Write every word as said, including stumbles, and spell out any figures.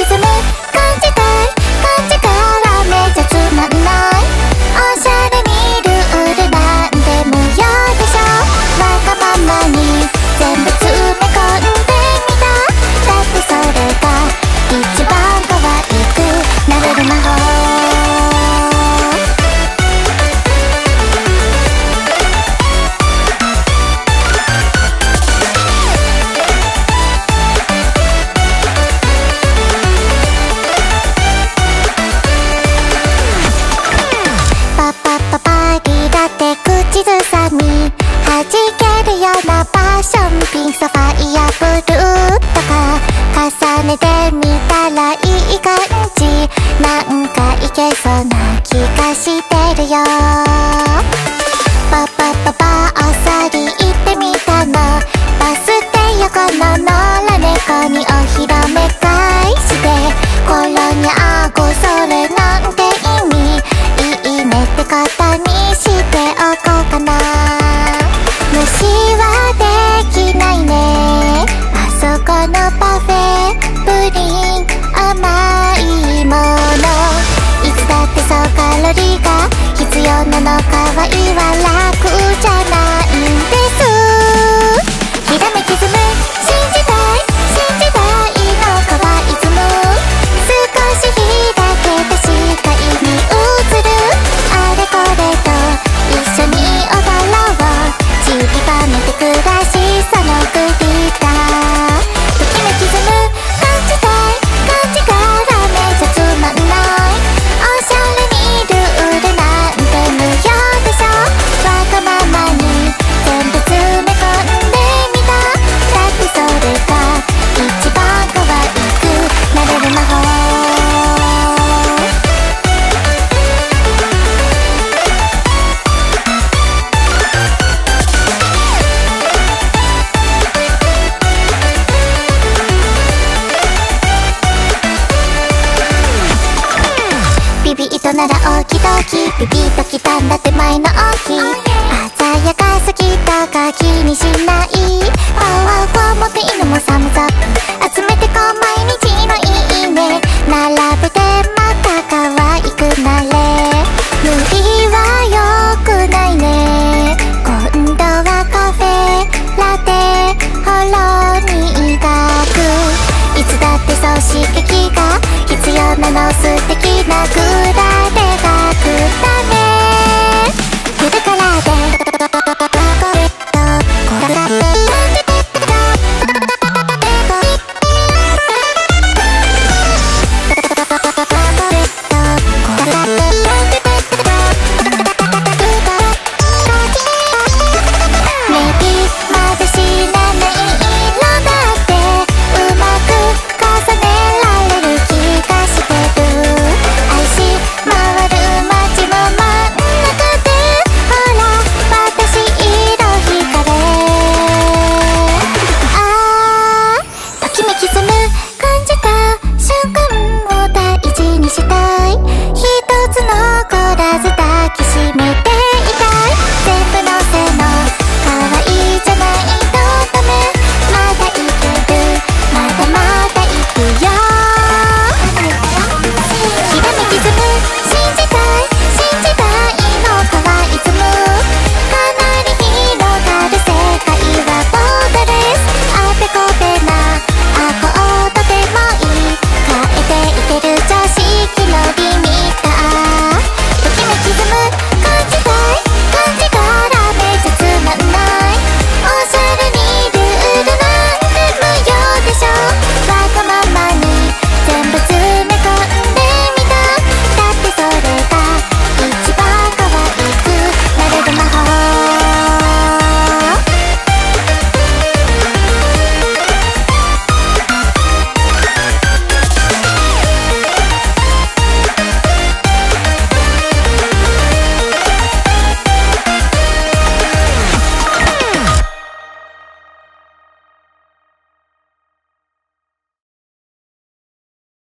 歪む感じたい感じからめちゃつまんないおしゃれにルールなんで無用でしょわがままに全部詰め込んでみただってそれが一番可愛くなれる魔法弾けるようなパッションピンクサファイアブルーとか重ねてみたらいい感じなんかいけそうな気がしてるよパパパパあっさり言ってみたのバス停横の野良猫にお披露目返してコロニャーゴそれなんて意味いいねってことにしておこうかな無視はできないねあそこのパフェプリン甘いものいつだってそうカロリーが必要なの可愛いは楽じゃないんですひらめきズム信じたい信じたいの可愛いズム少し開けた視界に映るあれこれと一緒に踊ろうちりばめて暮らしそのグリターときめきズム感じたい感じからめちゃつまんないおしゃれにルールなんて無用でしょわがままに全部詰め込んでみただってそれが一番可愛くなれる魔法ビビッとならオキドキビビッときたんだって前の大きい